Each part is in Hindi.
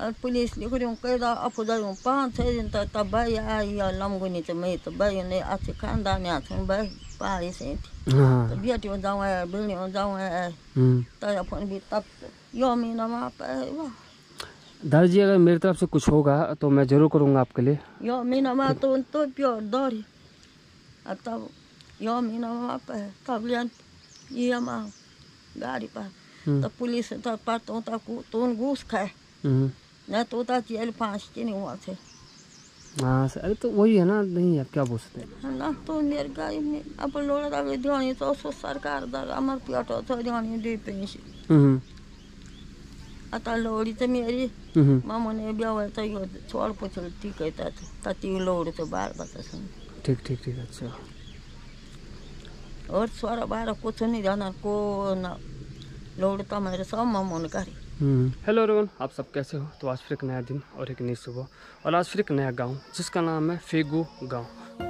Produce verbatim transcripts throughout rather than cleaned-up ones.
पुलिसले करून कैदा अफोजाऊन पाच दिन तर तबाई या लमगुनीचं माहीत बाईने असे खानदान्यातून बाई पाळी से तो बेटियों जाऊँ है बेटियों जाऊँ है तो अपन भी तब यो महीना वहाँ पे दादाजी अगर मेरी तरफ से कुछ होगा तो मैं जरूर करूँगा आपके लिए। यो महीना वहाँ तो तो प्योर दौड़ी तब यो महीना वहाँ पे तब ले ये माँ गाड़ी पर तो पुलिस तो पातों तक तो घूस खाए नहीं तो उता जेल पाँच के नहीं हुआ थे। हाँ सर, अरे तो वही है ना, नहीं आप क्या बोल सकते हैं ना तो मेरे गाय में अब लोग अभी ध्यान तो सो सरकार दर अमर पियाटो तो ध्यान दे पेंशन आता लोड़ी तो मेरी मामू ने ब्याह तो यो छोड़ पुछल ठीक कहता था तती लोड़ तो बार बता सुन ठीक ठीक ठीक अच्छा और सारा बार कुछ नहीं जाना को ना लोड़ तो मेरे सब मामू ने करी। हेलो एवरीवन, आप सब कैसे हो? तो आज फिर एक नया दिन और एक नई सुबह और आज फिर एक नया गांव जिसका नाम है फेगू गांव।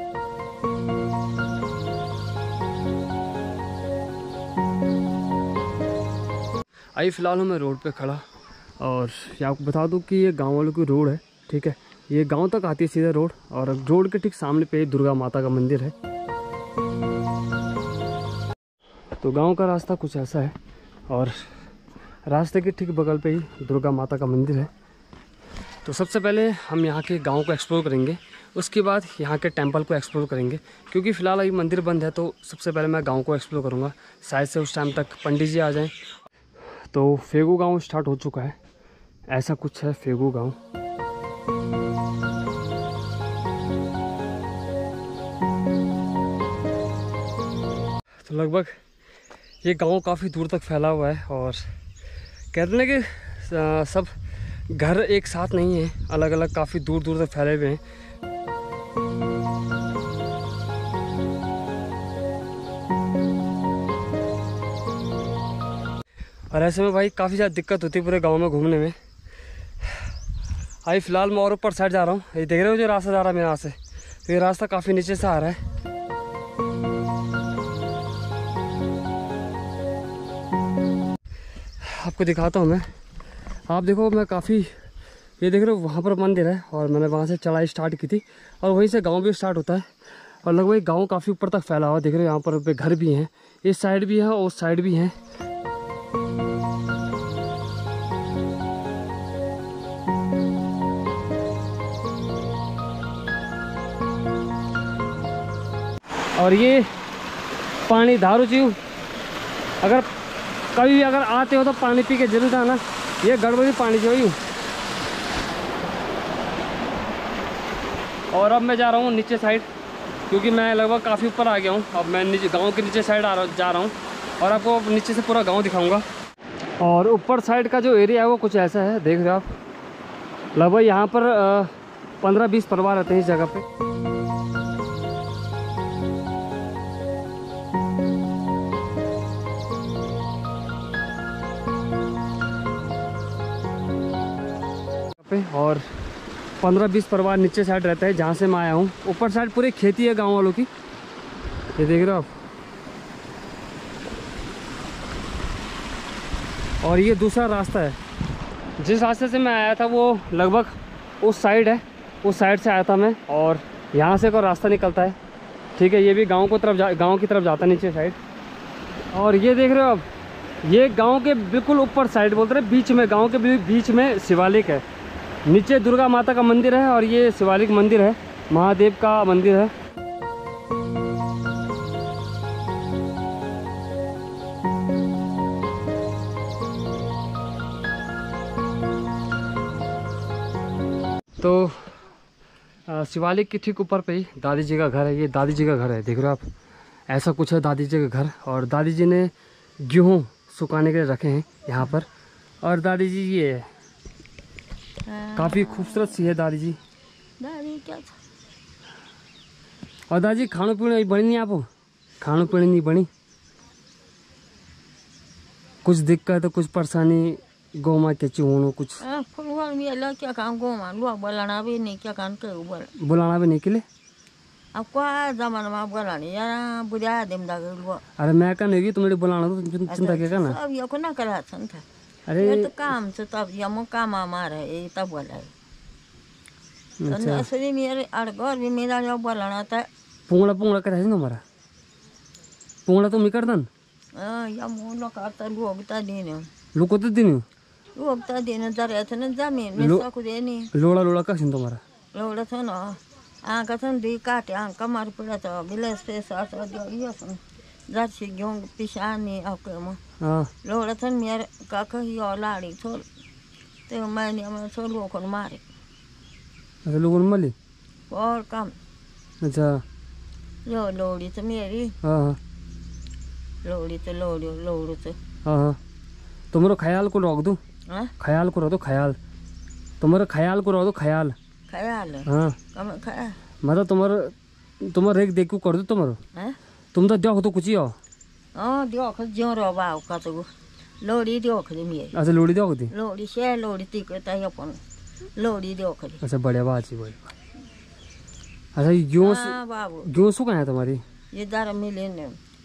आई फिलहाल हूँ मैं रोड पे खड़ा और ये आपको बता दूं कि ये गांव वालों की रोड है, ठीक है। ये गांव तक आती है सीधा रोड और रोड के ठीक सामने पे दुर्गा माता का मंदिर है। तो गांव का रास्ता कुछ ऐसा है और रास्ते के ठीक बगल पे ही दुर्गा माता का मंदिर है। तो सबसे पहले हम यहाँ के गांव को एक्सप्लोर करेंगे, उसके बाद यहाँ के टेंपल को एक्सप्लोर करेंगे क्योंकि फ़िलहाल अभी मंदिर बंद है। तो सबसे पहले मैं गांव को एक्सप्लोर करूँगा, शायद से उस टाइम तक पंडित जी आ जाएं। तो फेगू गांव स्टार्ट हो चुका है, ऐसा कुछ है फेगू गांव। तो लगभग ये गांव काफ़ी दूर तक फैला हुआ है और कहते हैं कि सब घर एक साथ नहीं है, अलग अलग काफ़ी दूर दूर तक फैले हुए हैं। और ऐसे में भाई काफ़ी ज़्यादा दिक्कत होती है पूरे गांव में घूमने में। अभी फ़िलहाल मैं और ऊपर साइड जा रहा हूँ, ये देख रहे हो जो रास्ता जा रहा है मेरे यहाँ से, तो ये रास्ता काफ़ी नीचे से आ रहा है। आपको दिखाता हूँ मैं, आप देखो मैं काफ़ी ये देख रहे हो वहाँ पर मंदिर है और मैंने वहाँ से चढ़ाई स्टार्ट की थी और वहीं से गांव भी स्टार्ट होता है और लगभग गांव काफ़ी ऊपर तक फैला हुआ देख रहे हो। यहाँ पर घर भी हैं, इस साइड भी है और उस साइड भी हैं। और ये पानी धारू चीज अगर कभी भी अगर आते हो तो पानी पी के जरूर आना, ये गड़बड़ी पानी जो यूँ। और अब मैं जा रहा हूँ नीचे साइड क्योंकि मैं लगभग काफ़ी ऊपर आ गया हूँ। अब मैं नीचे गांव के नीचे साइड आ रहा जा रहा हूँ और आपको नीचे से पूरा गांव दिखाऊंगा। और ऊपर साइड का जो एरिया है वो कुछ ऐसा है, देख रहे हो आप। लगभग यहाँ पर पंद्रह बीस परिवार रहते हैं इस जगह पे। और पंद्रह बीस परिवार नीचे साइड रहता है जहाँ से मैं आया हूँ। ऊपर साइड पूरी खेती है गांव वालों की, ये देख रहे हो आप। और ये दूसरा रास्ता है, जिस रास्ते से मैं आया था वो लगभग उस साइड है, उस साइड से आया था मैं और यहाँ से कोई रास्ता निकलता है, ठीक है। ये भी गांव को तरफ जा गाँव की तरफ जाता है नीचे साइड। और ये देख रहे हो आप, ये गाँव के बिल्कुल ऊपर साइड बोलते रहे, बीच में गाँव के बीच में शिवालिक है। नीचे दुर्गा माता का मंदिर है और ये शिवालिक मंदिर है, महादेव का मंदिर है। तो शिवालिक के ठीक ऊपर पे ही दादी जी का घर है, ये दादी जी का घर है, देख रहे हो आप। ऐसा कुछ है दादी जी का घर और दादी जी ने गेहूँ सुखाने के लिए रखे हैं यहाँ पर। और दादी जी ये है, काफी खूबसूरत सी है दादी जी। दादी क्या और दादी खाने पीने बनी नहीं, आप खाने पीने नहीं बनी, कुछ दिक्कत कुछ परेशानी गौ माँ के चूहों कुछ क्या काम गौ माँ लोग बुलाना भी नहीं, क्या काम कर बुलाना भी नहीं के लिए अब क्या जमाना में बुला नहीं यार बुढ़ा दिन दाग। अरे मैं क्या नहीं तुम्हें बुलाना तो चिंता क्या करना, अब ये को ना करा था अरे ये तो काम से तब यमो काम हमारा है तब बोला है तो असली मेरे अड़गोर भी मेरा जो बोलना था पुंगड़ा पुंगड़ा कर है ना हमारा पुंगड़ा तो मिकर दन हां यमो लोग आता लोगता दिन लोग तो दिन लोगता दिन जरे थे ना जमीन में सब देनी लोड़ा लोड़ा का सिंह तुम्हारा लोड़ा था ना आंका था दी काटे आंका मार पड़ा तो बिलेस पे साथ दियो ये सुन जर्सी ग्यों पिशानी आपके में हां लोड़ा था मेरे काका ही और लाड़ी छोड़ तो मैंने मैं छोड़ वो कौन मारे अच्छा लोगों ने मली और काम अच्छा यो लोड़ी तो मेरी हाँ हाँ लोड़ी तो लोड़ी लोड़ी तो हाँ हाँ तुम्हारा ख्याल को रख दो हाँ ख्याल को रख दो ख्याल तुम्हारा ख्याल को रख दो ख्याल ख्याल हाँ कम ख्याल मतलब तुम्हारा तुम्हारा एक देखो कर दो तुम्हारा हाँ तुम तो देखो तो कुछ ही हो हाँ दियो जो रवा का तो लोड़ी दियो खरी मेरी अच्छा लोड़ी देखो थी लोड़ी से लोड़ी ती करता है अपन लोड़ी दियो खरी अच्छा बढ़िया बात है भाई अच्छा यूं हाँ बाबू यूं सु कहाँ है तुम्हारी ये दर मिले ने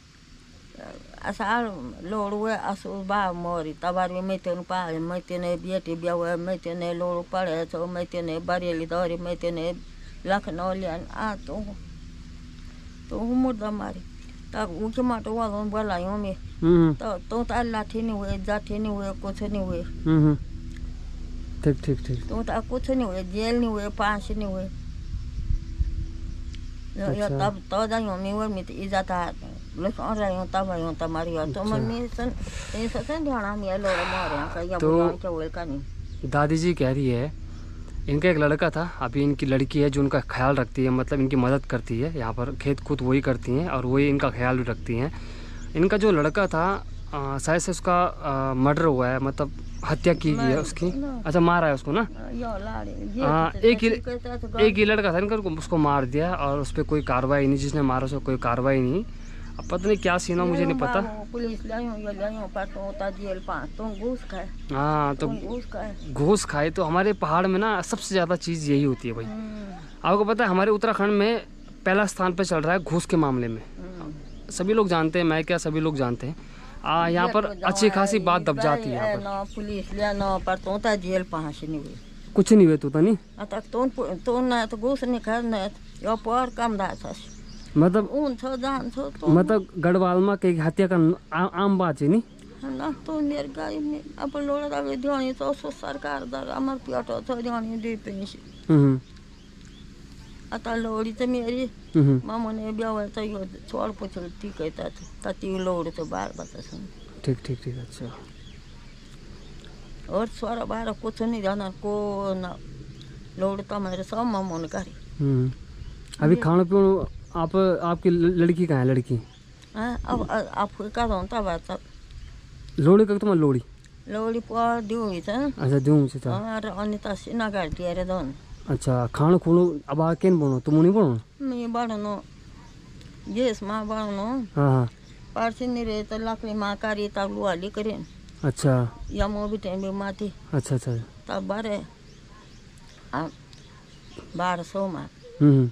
असार लोड़ हुए असु बाब मोरी तबार में तेन पाए मैं तेने बेटी ब्याह हुए मैं तेने लोड़ पड़े तो मैं तेने बरेली दौरी मैं तेने लखनऊ लियान आ तो तो मुर्दा मारी तब ऊँचे माटो वालों बोलायों में हम्म तो तो तो लाठी नहीं हुए जाठी नहीं हुए कुछ नहीं हुए हम्म ठीक ठीक ठीक तो तो कुछ नहीं हुए जेल नहीं हुए फांसी नहीं हुए या तब तो जाऊँ मैं वो मित इज्जत आ लोग और रहे हो तब आयो तुम्हारी हो तो मन में सन ऐसा सन ध्यान में लोग मारे हैं कहीं बुलाओ चौल का नहीं दादी जी कह रही है इनका एक लड़का था अभी इनकी लड़की है जो उनका ख्याल रखती है मतलब इनकी मदद करती है यहाँ पर खेत कूद वही करती हैं और वही इनका ख्याल भी रखती हैं इनका जो लड़का था शायद से उसका मर्डर हुआ है मतलब हत्या की गई है उसकी अच्छा मारा है उसको ना हाँ एक ही एक ही लड़का था इनका उसको मार दिया और उस पर कोई कार्रवाई नहीं जिसने मारा उसको कोई कार्रवाई नहीं अब पता नहीं क्या सीन है मुझे नहीं पता पुलिस हाँ तो घूस खाए तो हमारे पहाड़ में ना सबसे ज़्यादा चीज़ यही होती है भाई आपको पता है हमारे उत्तराखंड में पहला स्थान पे चल रहा है घूस के मामले में सभी लोग जानते हैं मैं क्या सभी लोग जानते हैं आ यहाँ पर अच्छी खासी बात दब जाती है यहाँ पर पुलिस लिया ना पर तो ता जेल पास नहीं हुई कुछ नहीं हुए तो नहीं अतक तो तो ना तो घूस नहीं करना यो पर कम दास मतलब उन छो जान छो तो मतलब गढ़वाल में के हत्या का आ, आम बात है नहीं ना तो मेरे गाय में अब लोड़ा दा ध्यान तो सरकार दर अमर पियाटो तो ध्यान दे पेंश हम्म आता लोड़ी तो मेरी मामू ने ब्याह तो यो छोड़ पुछलती कहता था तती लोड़ तो बार बता सुन ठीक ठीक ठीक अच्छा और सोरा बार कुछ नहीं जाना को ना लोड़ तो मेरे सब मामू ने करी हम्म अभी खाना पीना आप आपकी लड़की कहाँ है लड़की हाँ अब आप का रोता बात लोड़ी का तुम्हारी लोड़ी लोड़ी पर दियो हुई था अच्छा दियो मुझे था और अनिता सिना कर दिया रे दोन अच्छा खाना खूनो अब आ केन बनो तुम नहीं बनो मैं बनो जेस माँ बनो हाँ हाँ पार्सी नहीं रहे तो लकड़ी माँ करी तब लुआली करें अच्छा या मो भी टाइम भी माती अच्छा अच्छा तब बारे बारह सौ माँ हम्म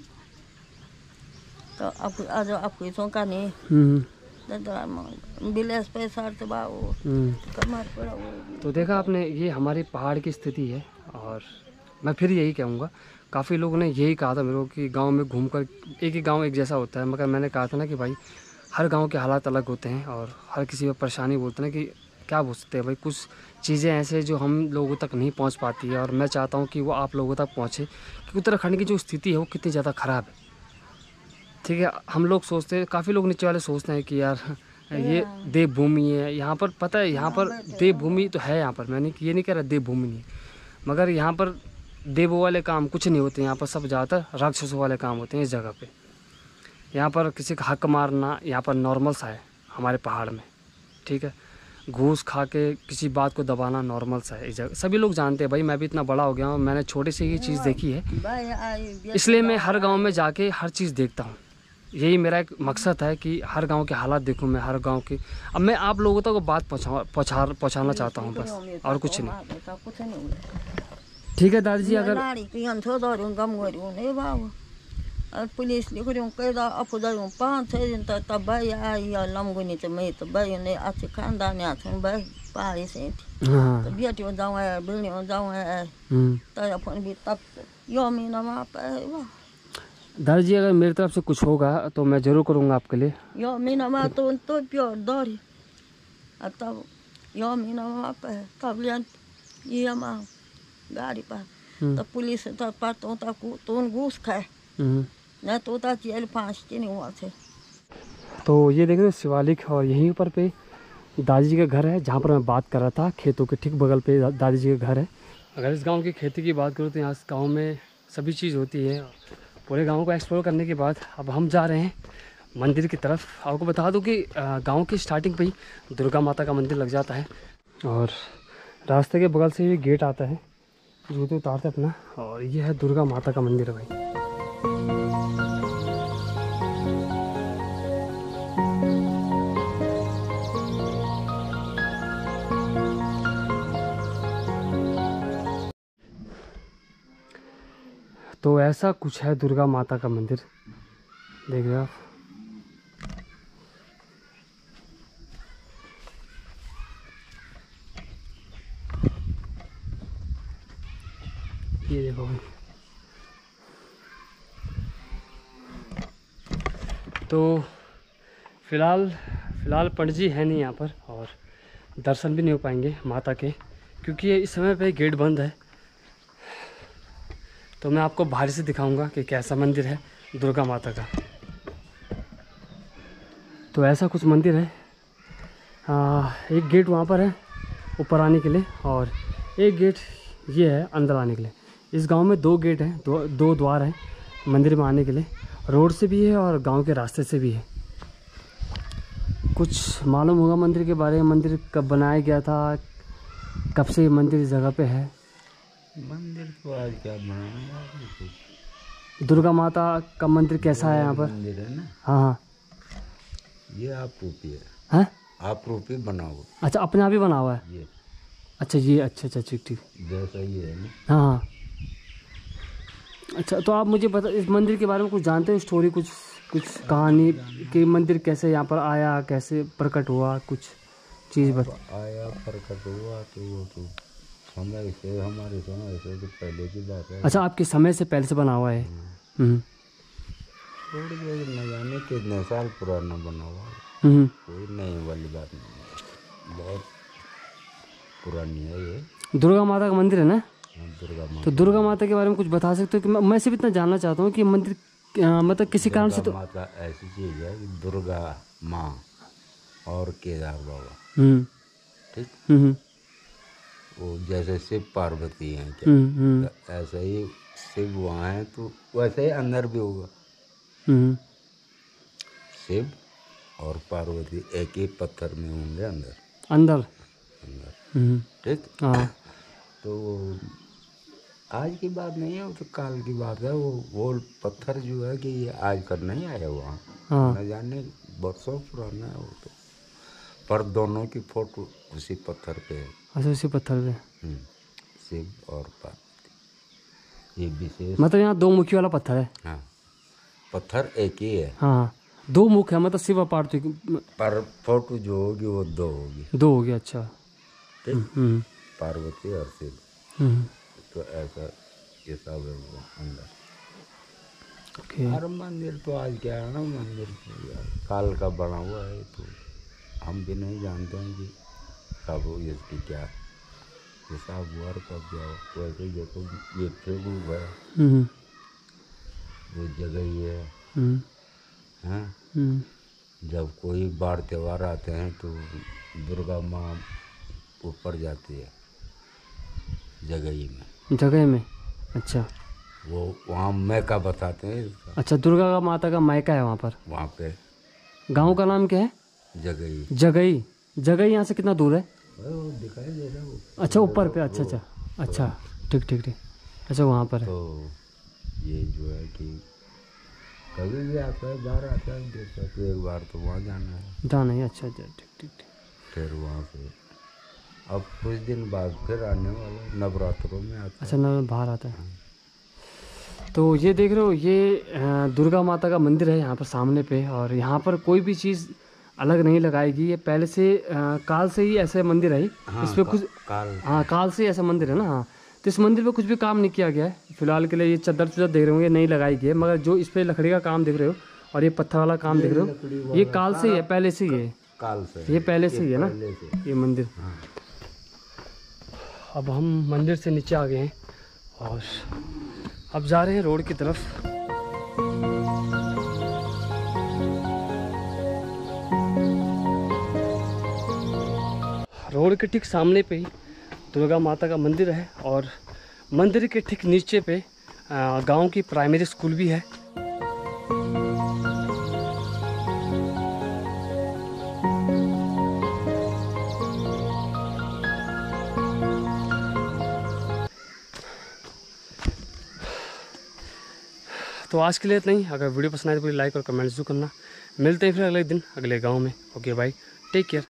तो अब आज आपको तो का नहीं हम्म बिलेस पैसा तो बाबू कमर पड़ा तो देखा आपने ये हमारे पहाड़ की स्थिति है और मैं फिर यही कहूँगा काफ़ी लोगों ने यही कहा था मेरे को कि गांव में घूमकर एक ही गांव एक जैसा होता है मगर मैंने कहा था ना कि भाई हर गांव के हालात अलग होते हैं और हर किसी में परेशानी बोलते हैं कि क्या बोल सकते हैं भाई कुछ चीज़ें ऐसे जो हम लोगों तक नहीं पहुंच पाती है और मैं चाहता हूं कि वो आप लोगों तक पहुंचे कि उत्तराखंड की जो स्थिति है वो कितनी ज़्यादा ख़राब है ठीक है हम लोग सोचते हैं काफ़ी लोग नीचे वाले सोचते हैं कि यार ये देवभूमि है यहाँ पर पता है यहाँ पर देवभूमि तो है यहाँ पर मैंने ये नहीं कह रहा देवभूमि नहीं मगर यहाँ पर देवों वाले काम कुछ नहीं होते यहाँ पर सब ज़्यादातर राक्षसों वाले काम होते हैं इस जगह पे यहाँ पर किसी का हक मारना यहाँ पर नॉर्मल सा है हमारे पहाड़ में ठीक है घूस खा के किसी बात को दबाना नॉर्मल सा है इस जगह सभी लोग जानते हैं भाई मैं भी इतना बड़ा हो गया हूँ मैंने छोटे से ही चीज़ देखी है इसलिए मैं हर गाँव में जाके हर चीज़ देखता हूँ यही मेरा एक मकसद है कि हर गांव के हालात देखूं मैं हर गांव की अब मैं आप लोगों तक वो बात पहुँचा पहुँचा पहुँचाना चाहता हूँ बस और कुछ नहीं ठीक है दादी जी अगर पुलिस लिख रही हूँ कैदा अफू जाऊँ पाँच छः दिन तक तब भाई आई लमगुनी तो मैं तो भाई ने अच्छे खानदान भाई पहाड़ी से थी हाँ तो बेटी में जाऊँ है बिल्डिंग में जाऊँ है हम्म। टेलीफोन भी तब यो महीना वहाँ पे वाह दादाजी अगर मेरी तरफ से कुछ होगा तो मैं ज़रूर करूँगा आपके लिए। यो महीना वहाँ तो तो प्योर दौड़ी तब यो महीना वहाँ पे तब लिया ये हम गाड़ी पर हम्म, तब पुलिस तब पातों तब तो घूस खाए हम्म। नहीं तो था जेल पाँच दिन हुआ थे। तो ये देख रहे हो शिवालिक और यहीं पर पे दादी जी का घर है जहाँ पर मैं बात कर रहा था। खेतों के ठीक बगल पे दा, दादी जी का घर है। अगर इस गांव की खेती की बात करूँ तो यहाँ गांव में सभी चीज़ होती है। पूरे गांव को एक्सप्लोर करने के बाद अब हम जा रहे हैं मंदिर की तरफ। आपको बता दूं कि गांव की स्टार्टिंग पे ही दुर्गा माता का मंदिर लग जाता है और रास्ते के बगल से ये गेट आता है, जूते उतारते अपना, और ये है दुर्गा माता का मंदिर है भाई। तो ऐसा कुछ है दुर्गा माता का मंदिर, देख रहे हो आप। ये देखो भाई। तो फिलहाल फिलहाल पंडित जी है नहीं यहाँ पर और दर्शन भी नहीं हो पाएंगे माता के, क्योंकि ये इस समय पे गेट बंद है। तो मैं आपको बाहर से दिखाऊंगा कि कैसा मंदिर है दुर्गा माता का। तो ऐसा कुछ मंदिर है। आ, एक गेट वहाँ पर है ऊपर आने के लिए और एक गेट ये है अंदर आने के लिए। इस गांव में दो गेट हैं, दो दो द्वार हैं मंदिर में आने के लिए। रोड से भी है और गांव के रास्ते से भी है। कुछ मालूम होगा मंदिर के बारे में, मंदिर कब बनाया गया था, कब से ये मंदिर इस जगह पे है? मंदिर तो आज क्या बनाया, दुर्गा माता का मंदिर कैसा है यहाँ पर? मंदिर है ना, हाँ हाँ। ये आप रूपी है, हैं? आप रूपी बना हुआ अच्छा, अपने आप ही बना हुआ है? ये अच्छा ये, अच्छा अच्छा ठीक ठीक। जैसा ये है ना। हाँ हाँ। अच्छा, तो आप मुझे बता, इस मंदिर के बारे में कुछ जानते हो, स्टोरी, कुछ कुछ कहानी कि मंदिर कैसे यहाँ पर आया, कैसे प्रकट हुआ, कुछ चीज़ बता। आया प्रकट हुआ तो वो तो समय से, हमारे समय से तो पहले की बात है। अच्छा, आपके समय से पहले से बना हुआ है। हम्म थोड़ी देर न जाने कितने साल पुराना बना हुआ है, हम्म। कोई नई वाली बात नहीं है, बहुत पुरानी है ये। दुर्गा माता का मंदिर है ना? हाँ, दुर्गा माता। तो दुर्गा माता के बारे में कुछ बता सकते हो कि मैं, मैं सिर्फ इतना जानना चाहता हूँ कि मंदिर आ, मतलब किसी कारण से तो। माता ऐसी चीज है कि दुर्गा माँ और केदार बाबा, हम्म ठीक, हम्म वो जैसे शिव पार्वती हैं क्या, हम्म हम्म तो ऐसा ही शिव वहाँ है तो वैसे ही अंदर भी होगा। हम्म। शिव और पार्वती एक ही पत्थर में होंगे अंदर अंदर अंदर हम्म। ठीक। हाँ। तो वो आज की बात नहीं है, वो तो काल की बात है। वो वो पत्थर जो है कि ये आज कर नहीं आया वहाँ, हाँ। न जाने बरसों पुराना है वो तो, पर दोनों की फोटो उसी पत्थर पे है। अच्छा, उसी पत्थर पे। हम्म, शिव और पार्वती, ये विशेष। मतलब यहाँ दो मुखी वाला पत्थर है? हाँ, पत्थर एक ही है। हाँ, दो मुख है, मतलब शिव और पार्वती, पर फोटो जो होगी वो दो होगी। दो हो गया। अच्छा। ठीक, हम्म पार्वती और शिव। हम्म। तो ऐसा ये सब है वो अंदर। ओके। हर मंदिर तो आज क्या है ना, मंदिर तो यार काल का बना हुआ है, तो हम भी नहीं जानते हैं कि कब इसकी क्या हिसाब हुआ और कब क्या हुआ। वैसे देखो ये फिर है, हम्म वो जगह ही है। हम्म हाँ, हम्म। जब कोई बार त्योहार आते हैं तो दुर्गा माँ ऊपर जाती है जगही में, जगह में। अच्छा। वो वहाँ मैका बताते हैं इसका। अच्छा, दुर्गा का माता का मायका है वहाँ पर? वहाँ पे गांव का नाम क्या है? जगही। जगई। जगई यहाँ से कितना दूर है? वो दिखाई दे रहा है वो। अच्छा, ऊपर पे। अच्छा अच्छा अच्छा, ठीक ठीक ठीक। अच्छा, वहाँ पर है। तो ये जो है कि कभी भी आता है, बाहर आता है, देखता तो एक बार तो वहाँ जाना है, जाना ही। अच्छा अच्छा, ठीक ठीक ठीक। फिर वहाँ से अब कुछ दिन बाद फिर आने वाला नवरात्रों में आता अच्छा, ना बाहर आता है। तो ये देख रहे हो, ये अ, दुर्गा माता का मंदिर है यहाँ पर सामने पे। और यहाँ पर कोई भी चीज़ अलग नहीं लगाएगी, ये पहले से आ, काल से ही ऐसे मंदिर है। हाँ, इस पर कुछ काल हाँ काल से ऐसा मंदिर है ना। हाँ, तो इस मंदिर पे कुछ भी काम नहीं किया गया है फिलहाल के लिए। ये चद्दर चद्दर देख रहे होंगे नहीं लगाई गई है, मगर जो इस पर लकड़ी का काम देख रहे हो और ये पत्थर वाला काम देख रहे हो, ये काल से ही है, पहले से ही है, काल से ये पहले से ही है ना ये मंदिर। हाँ। अब हम मंदिर से नीचे आ गए हैं और अब जा रहे हैं रोड की तरफ। रोड के ठीक सामने पे ही दुर्गा माता का मंदिर है और मंदिर के ठीक नीचे पे गांव की प्राइमरी स्कूल भी है। तो आज के लिए इतना ही। अगर वीडियो पसंद आए तो पूरी लाइक और कमेंट जरूर करना। मिलते हैं फिर अगले दिन अगले गांव में। Okay bye, take care.